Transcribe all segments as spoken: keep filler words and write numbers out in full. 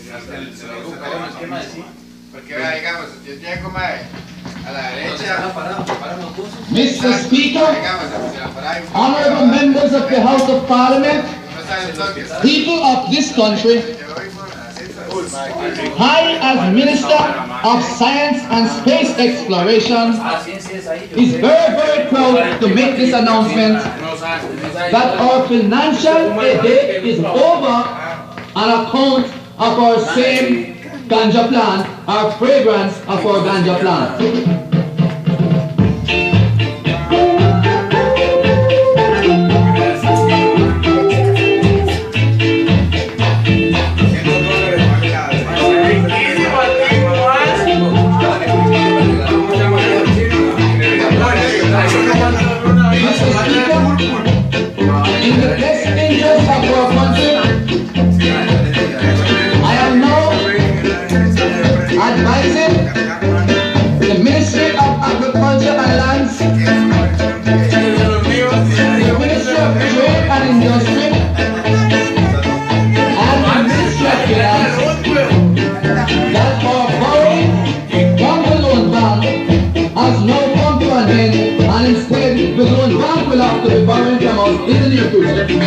Porque vea, digamos, yo llego mae, a la derecha. Mister Speaker, honorable members of the House of Parliament, people of this country, I, as Minister of Science and Space Exploration, is very, very proud to make this announcement that our financial headache is over on account of our same ganja plant, our fragrance of our ganja plant. In the best interest of our country, I am now advising the Ministry of Agriculture and Lands, the Ministry of Trade and Industry, and the Ministry of Finance that our borrowing from the loan bank has now come to an end, and instead the loan bank will have to be borrowing from us in the near future.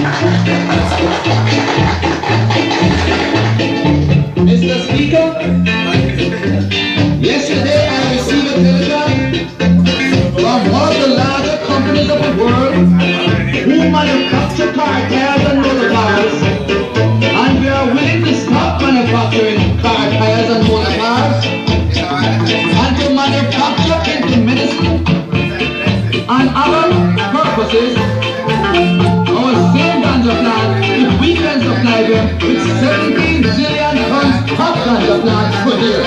Mister Speaker, yesterday I received a telegram from one of the larger companies of the world who manufacture car tires and motor cars, and we are willing to stop manufacturing car tires and motor cars and to manufacture into medicine and other purposes our same ganja plant if we can supply them with seventeen zillion tons of ganja plants per year.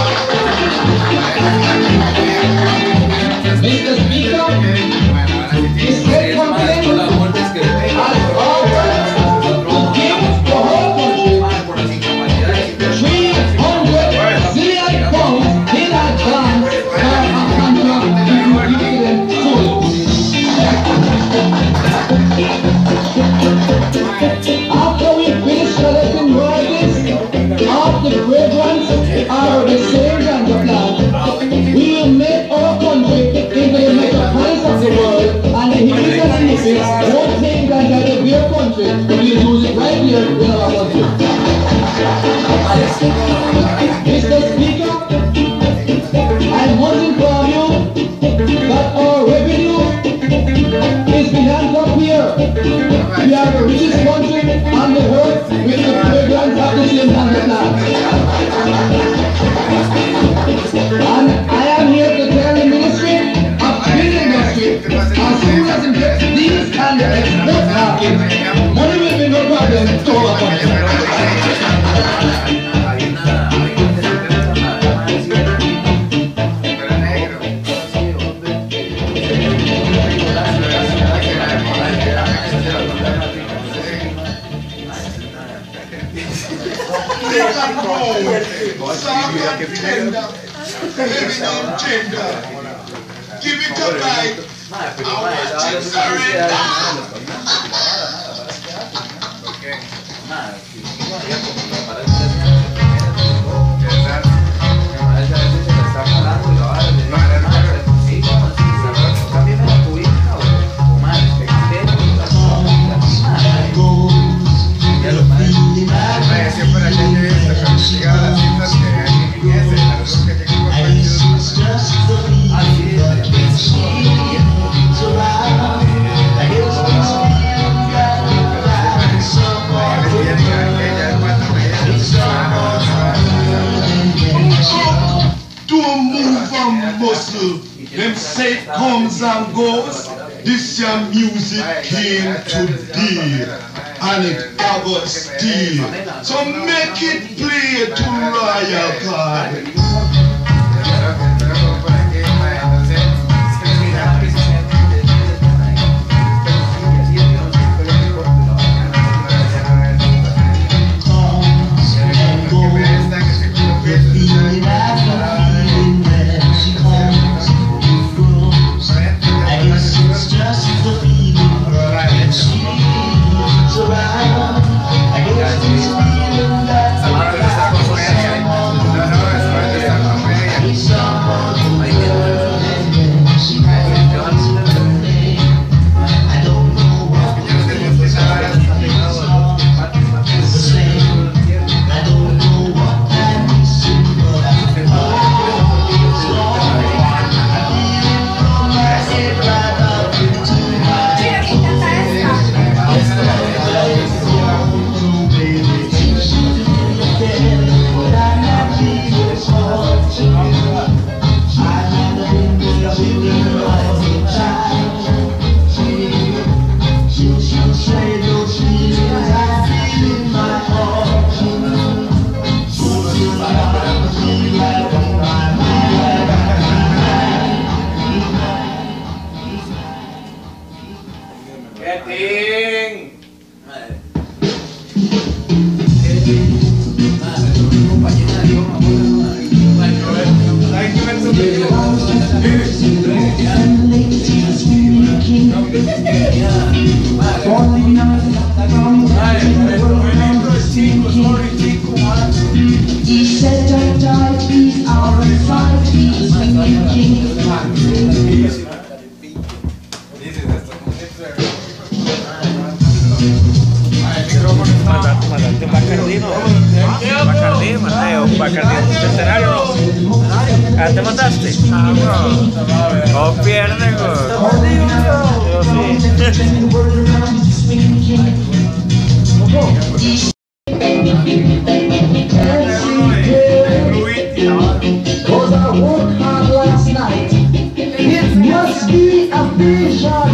Mister Speaker, the state company has offered to give the whole country three hundred zillion pounds in advance for a contract if you give them fully. After we finish collecting royalties of the fragrance or the same ganja plant, we will make our country into the metropolis of the world, and the hippies and hippies won't take ganja to their country, but we'll use it right here in our country. Mister Speaker, I must inform you that our revenue is beyond up here. We are the richest country on the earth with the fragrance of the same ganja plant. And I am here to tell the Ministry of Trade and Industry, as soon as it gets these and the export market, money will be no problem to our country. Give it up like I want to them say it comes and goes. This your music came today, and it got still. So make it play to royal card. I guess this feeling that Bastante Bacardí, ¿no? Bacardí, Mateo. Bacardí es un centenario, ¿no? Ah, ¿te mataste? Ah, bro. ¿Cómo pierde, güey? Yo sí. Cause I worked hard last night. It must be a vision.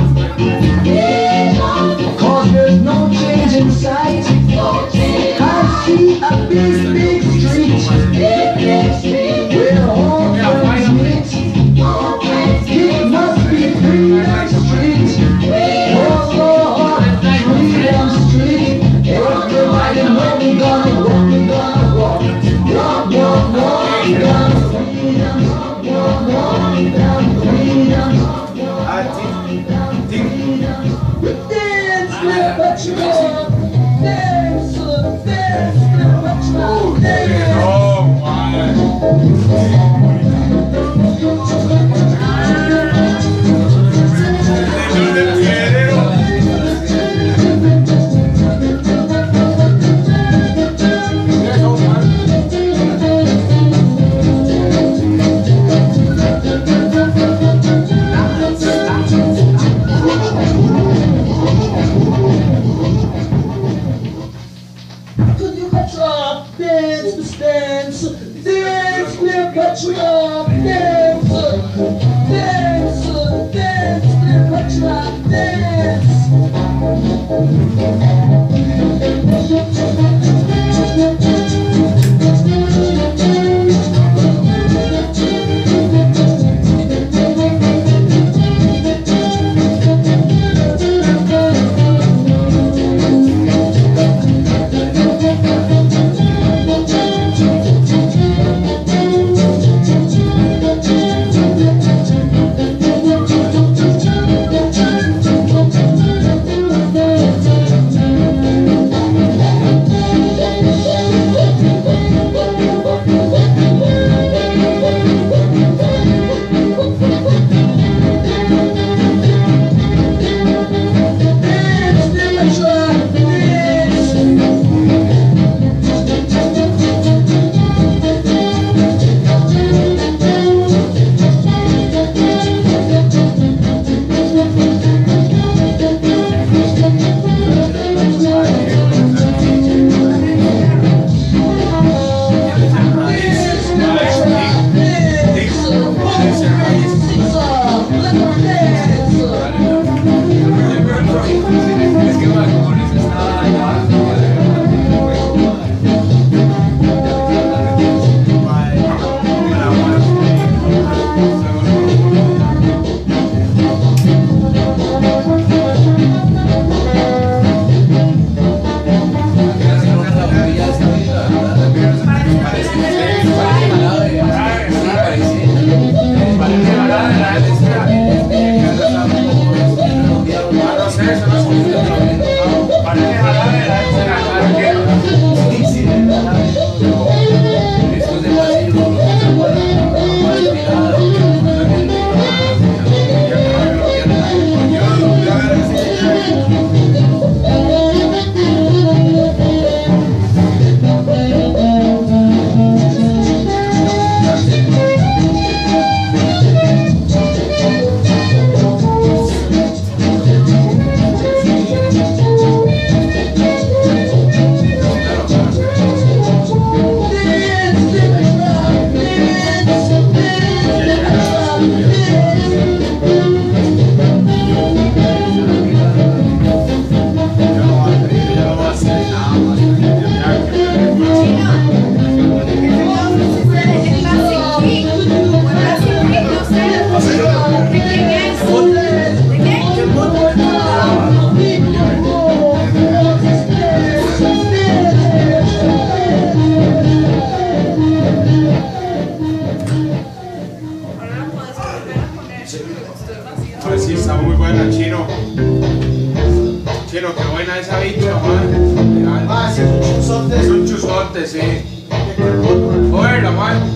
Cause there's no change in sight. I see a big, big street where all friends meet. It must be Freedom Street. Oh Lord, Freedom Street. Everybody know we gonna walk, we gonna walk. Walk, walk, walk down freedom. Walk, walk down freedom. Dance, flip, but you love. Dance, dance, flip, but you love. Dance. Pues sí, está muy buena, Chino. Chino, qué buena esa bicha, man. Ah, sí, es un chuzote. Es un chuzote, sí. Oiga, man.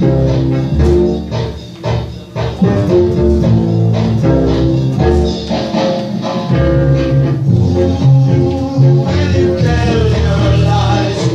When you tell your lies,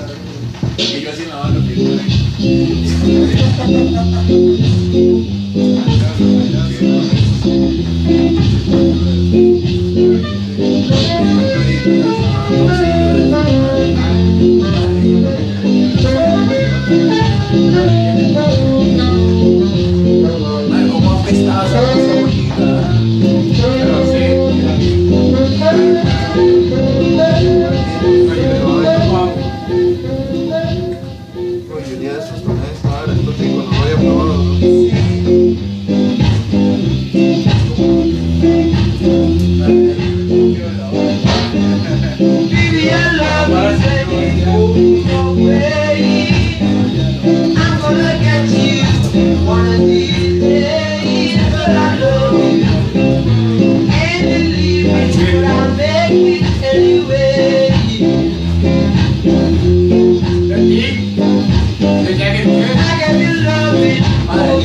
Y yo así en la banda, ¿cómo apestaba esa cosa bonita? pero sí. Yo ni de esos tomé esta hora, esto rico, no lo había probado. Baby, I love you, baby, your way. I'm gonna get you one of these days, but I love you. And believe me, but I'll make it anyway. I got you loving, oh,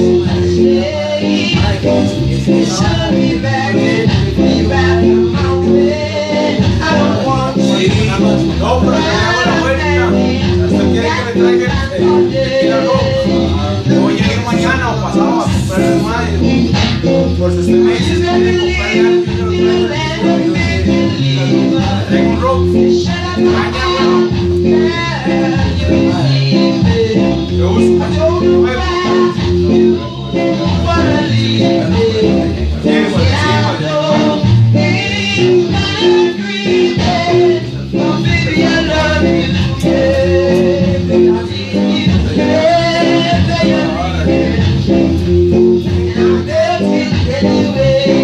you should be back and be back in my way. I don't want to. No, pero ya hago la vuelta. Hasta que hay que me traigan el tequila rojo. Voy a ir mañana o pasado a comprar el mayo. Por si usted me dice que quiere comprar algo, yo lo traigo. Traigo un rock. Mañana, yo uso nuevo. Llego por encima de Baby, I love you. Yeah, baby, I need you. Yeah, baby, I need you. And I'll make it anyway.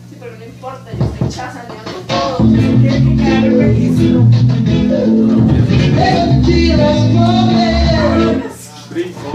Sí, pero no importa, yo estoy chasaneando todo. Tiene que quedar buenísimo. Brinco.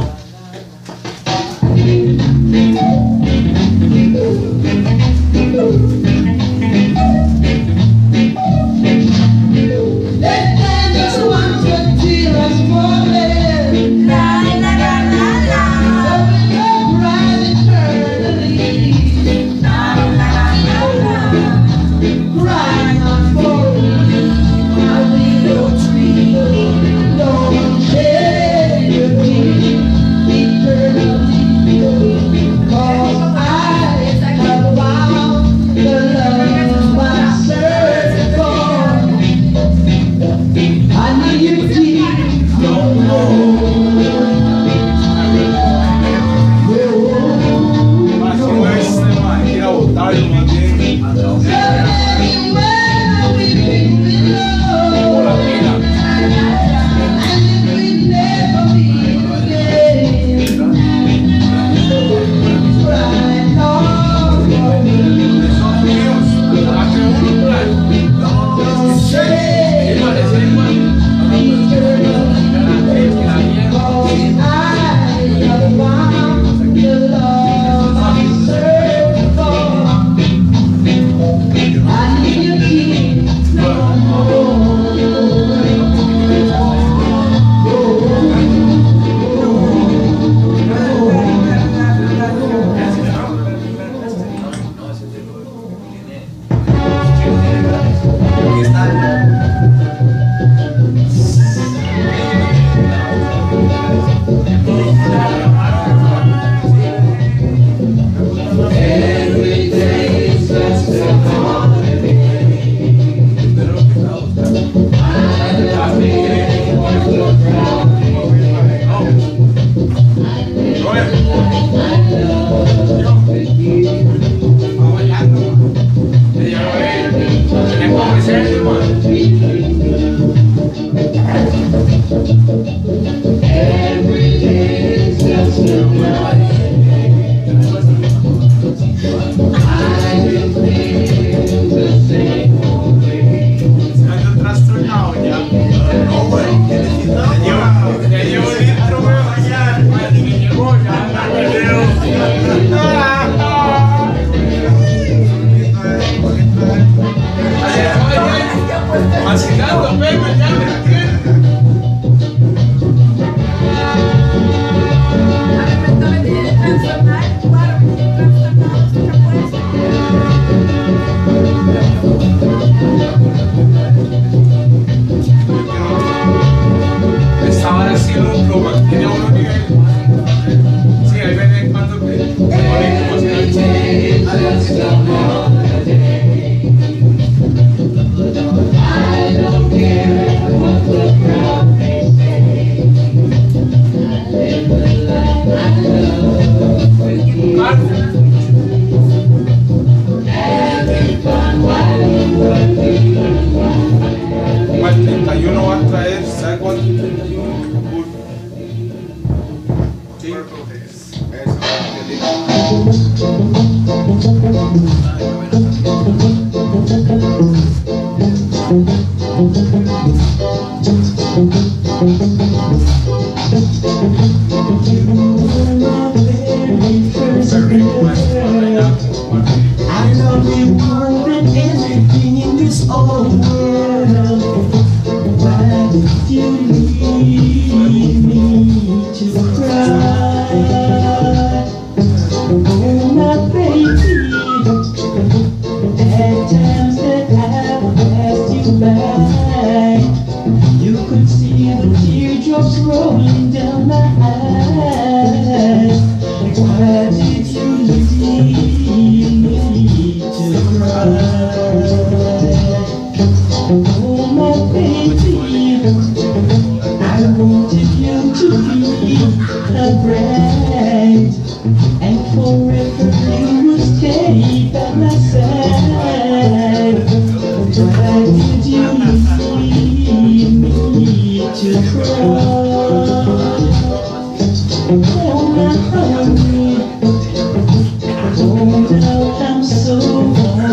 Oh, now I'm so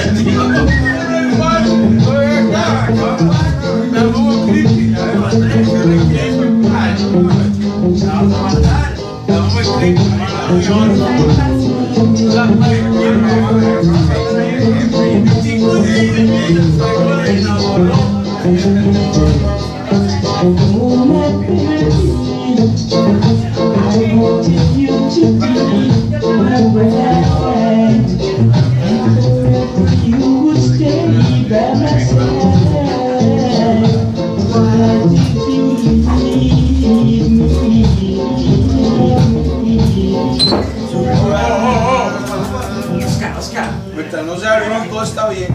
Mientras no se arriban, todo está bien.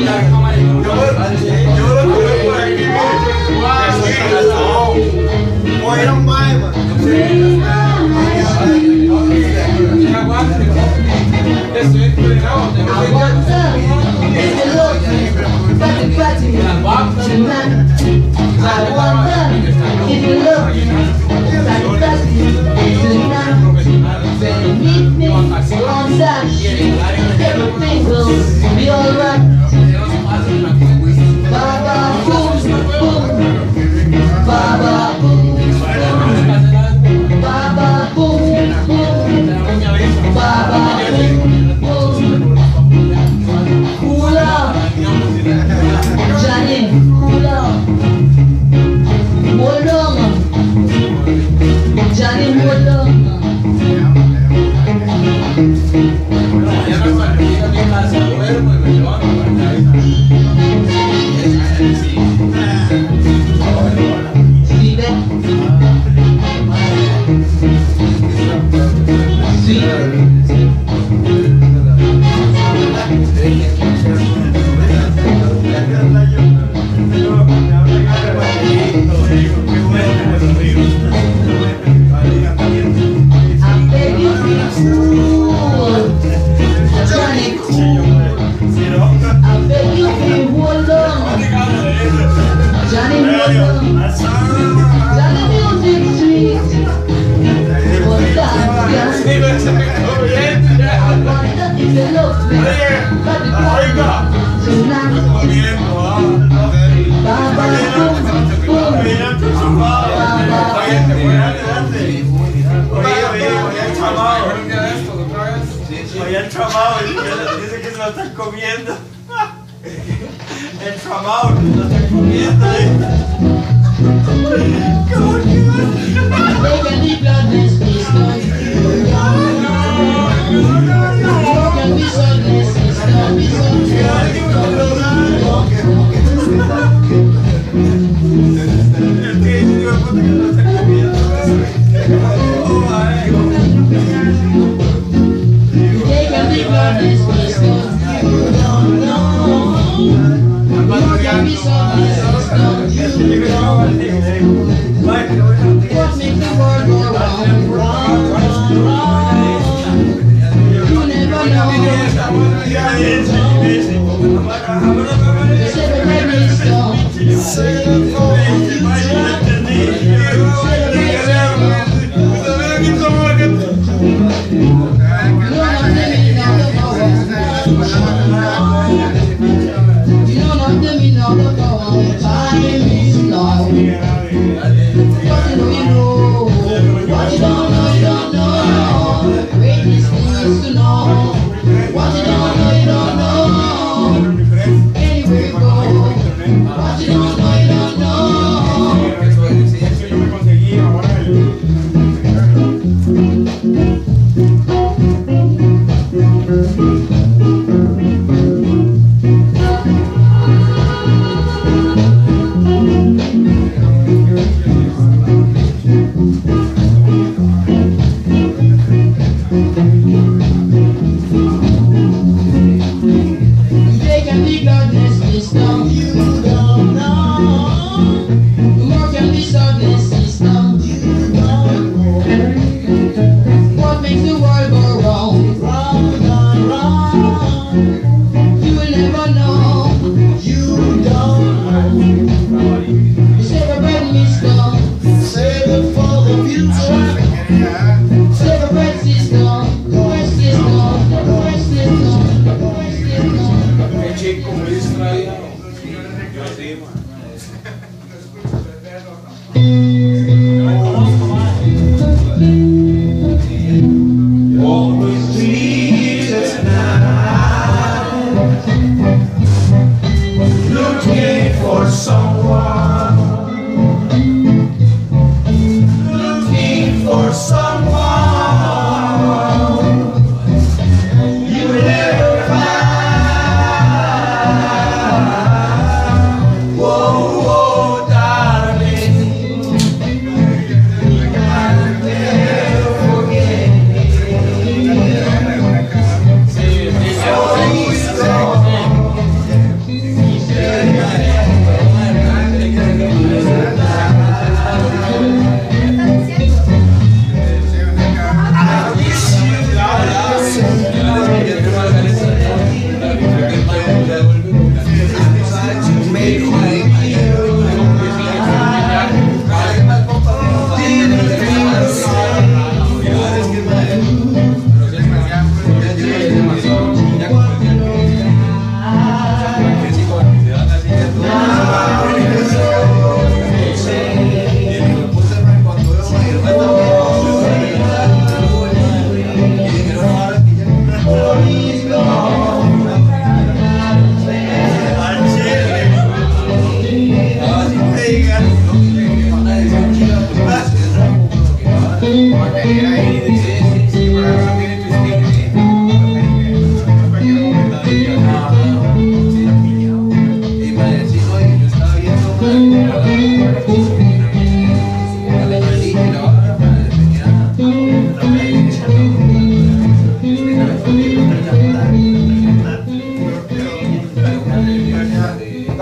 Whoa.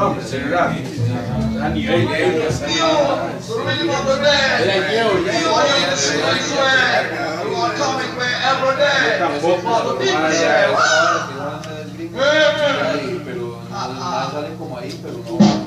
No, pero celular. A nivel de euros. Tampoco. Pero nada salen como ahí, pero no.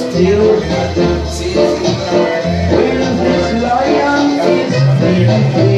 When this lion is